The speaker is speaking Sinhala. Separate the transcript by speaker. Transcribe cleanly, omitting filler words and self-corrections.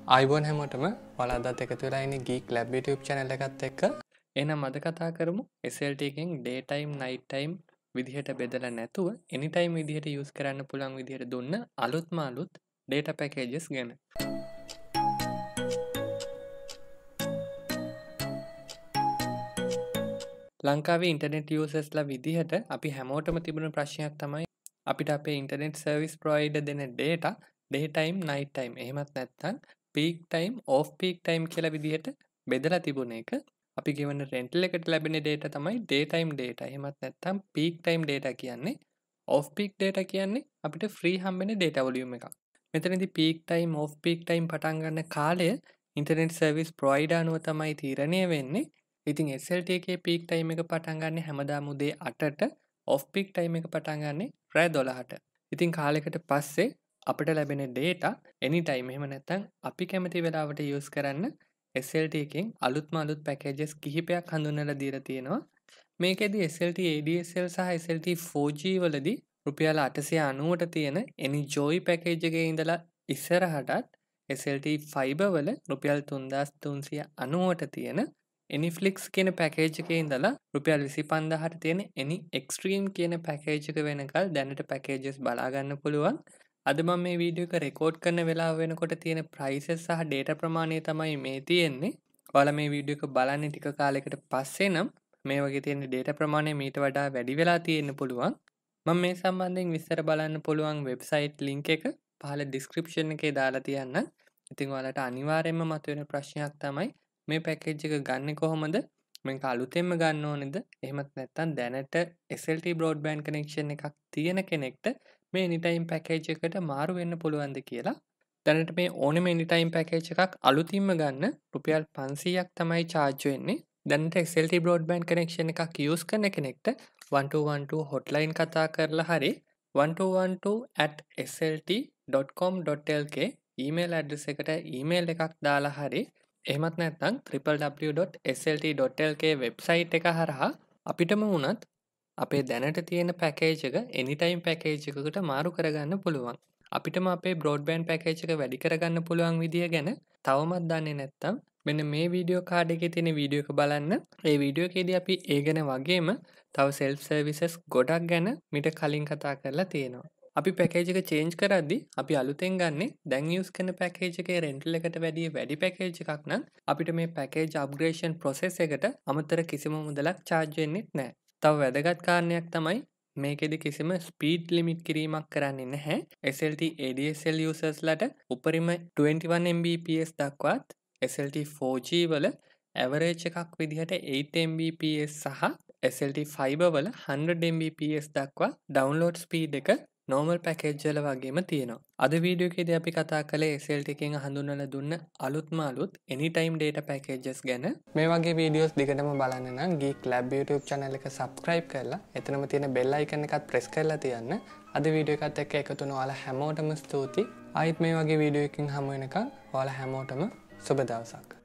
Speaker 1: ආයිබෝන් හැමෝටම ඔයාලා අදත් එකතු වෙලා ඉන්නේ Geek Lab YouTube channel එකත් එක්ක. එහෙනම් අද කතා කරමු SLT එකෙන් day time night time විදිහට බෙදලා නැතුව anytime විදිහට use කරන්න පුළුවන් විදිහට දුන්න අලුත්ම අලුත් data packages ගැන. ලංකාවේ internet users ලා විදිහට අපි හැමෝටම තිබුණ ප්‍රශ්නයක් තමයි අපිට අපේ internet service provider දෙන data day time night time එහෙමත් නැත්නම් peak time off peak time කියලා විදිහට බෙදලා තිබුණ එක. අපි ගෙවන rental එකට ලැබෙන data තමයි day time data. එහෙමත් නැත්නම් peak time data කියන්නේ. off peak data කියන්නේ අපිට free හම්බෙන data volume එකක්. මෙතනදී peak time off peak time පටන් ගන්න කාලය internet service provider අනුව තමයි තීරණය වෙන්නේ. ඉතින් SLT එකේ peak time එක පටන් ගන්න හැමදාම උදේ 8ට off peak time එක පටන් ගන්න රෑ 12ට. ඉතින් කාලයකට පස්සේ අපිට ලැබෙන data anytime එහෙම නැත්නම් අපි කැමති වෙලාවට use කරන්න SLT එකෙන් අලුත්ම අලුත් packages කිහිපයක් හඳුන්වලා දීලා තියෙනවා. මේකෙදි SLT ADSL සහ SLT 4G වලදී රුපියල් 890ට තියෙන Enjoy package එකේ ඉඳලා ඉස්සරහටත් SLT Fiber වල රුපියල් 3390ට තියෙන Anyflix කියන package එකේ ඉඳලා රුපියල් 25000ට තියෙන Any Extreme කියන package එක වෙනකල් දැනට packages බලා ගන්න පුළුවන්. අද මම මේ වීඩියෝ එක රෙකෝඩ් කරන වෙලාව වෙනකොට තියෙන prices සහ data ප්‍රමාණය තමයි මේ තියෙන්නේ. ඔයාලා මේ වීඩියෝ එක බලන්නේ ටික කාලයකට පස්සේ නම් මේ වගේ තියෙන data ප්‍රමාණය මීට වඩා වැඩි වෙලා තියෙන්න පුළුවන්. මම මේ සම්බන්ධයෙන් විස්තර බලන්න පුළුවන් website link එක පහළ description එකේ දාලා තියන්නම්. ඉතින් ඔයාලට අනිවාර්යයෙන්ම මතුවෙන ප්‍රශ්නයක් තමයි මේ package එක ගන්නෙ කොහොමද? මේක අලුතෙන්ම ගන්න ඕනේද? එහෙමත් නැත්නම් දැනට SLT broadband connection එකක් තියෙන කෙනෙක්ට මේ anytime package එකට මාරු වෙන්න පුළුවන්ද කියලා. දැනට මේ ඕනෙම anytime package එකක් අලුතින්ම ගන්න රුපියල් 500ක් තමයි charge වෙන්නේ. දැනට SLT broadband connection එකක් use කරන කෙනෙක්ට 1212 hotline කතා කරලා හරි 1212@slt.com.lk email address එකට email එකක් දාලා හරි එහෙමත් නැත්නම් www.slt.lk website එක හරහා අපිටම වුණත් අපේ දැනට තියෙන package එක anytime package එකකට මාරු කරගන්න පුළුවන්. අපිටම අපේ broadband package එක වැඩි කරගන්න පුළුවන් විදිය ගැන තවමත් දන්නේ නැත්නම් මෙන්න මේ වීඩියෝ කාඩ් එකේ තියෙන වීඩියෝ එක බලන්න. ඒ වීඩියෝ එකේදී අපි ඒ ගැන වගේම තව self services ගොඩක් ගැන මීට කලින් කතා කරලා තියෙනවා. අපි package එක change කරද්දී අපි අලුතෙන් ගන්නෙ දැන් use කරන package එකේ rental එකට වැඩි package එකක් නම් අපිට මේ package upgradation process එකට අමතර කිසිම මුදලක් charge වෙන්නේ නැහැ. තව වැදගත් කාරණයක් තමයි මේකෙදි කිසිම ස්පීඩ් ලිමිට් කිරීමක් කරන්නේ නැහැ. SLT ADSL users ලට උපරිම 21 Mbps දක්වාත් SLT 4G වල average එකක් විදිහට 8 Mbps සහ SLT Fiber වල 100 Mbps දක්වා download speed එක normal package වල වගේම තියෙනවා. අද වීඩියෝ එකේදී අපි කතා කළේ SLT එකෙන් හඳුන්වලා දුන්න අලුත්ම අලුත් anytime data packages ගැන. මේ වගේ වීඩියෝස් දිගටම බලන්න නම් Geek Lab YouTube channel එක subscribe කරලා එතනම තියෙන bell icon එකත් press කරලා තියන්න. අද වීඩියෝ එකත් එක්ක එකතු වුණ ඔයාලා හැමෝටම ස්තුතියි. ආයිත් මේ වගේ වීඩියෝ එකකින් හමු වෙනකන් ඔයාලා හැමෝටම සුබ දවසක්.